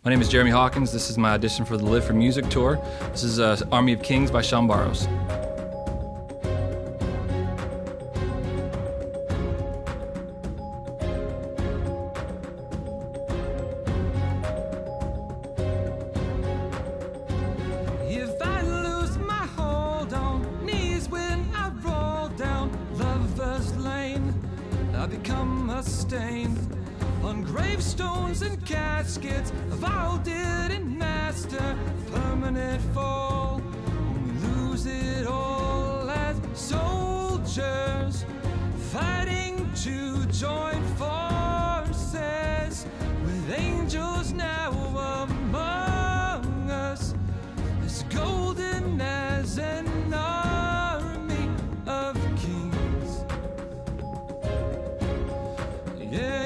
My name is Jeremy Hawkins. This is my audition for the Live for Music tour. This is Army of Kings by Sean Barrows. If I lose my hold on knees when I roll down Lover's Lane, I become a stain on gravestones and caskets of all didn't master. Permanent fall when we lose it all as soldiers fighting to join forces with angels now among us, as golden as an army of kings. Yeah.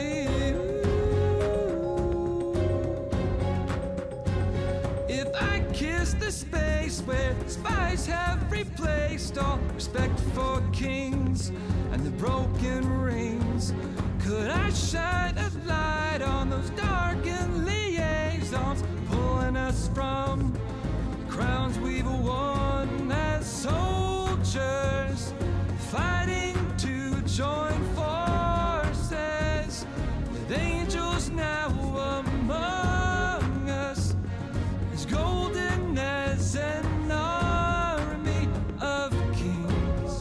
If I kiss the space where spies have replaced all respect for kings and the broken rings, could I shine a light on those darkened liaisons, pulling us from the crowns we've won as soldiers fighting to join forces with angels now among us, as golden as an army of kings.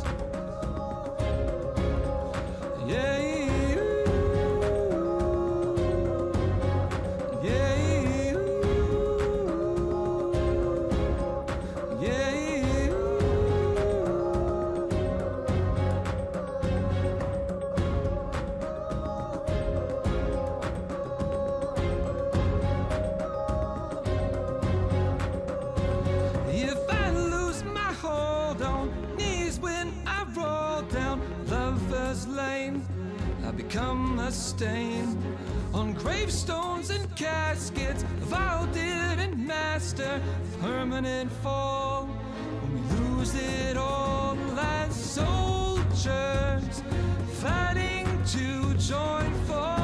Yeah. If I lose my hold on knees when I roll down Lover's Lane, I become a stain on gravestones and caskets of all didn't master. Permanent fall when we lose it all as soldiers fighting to join forces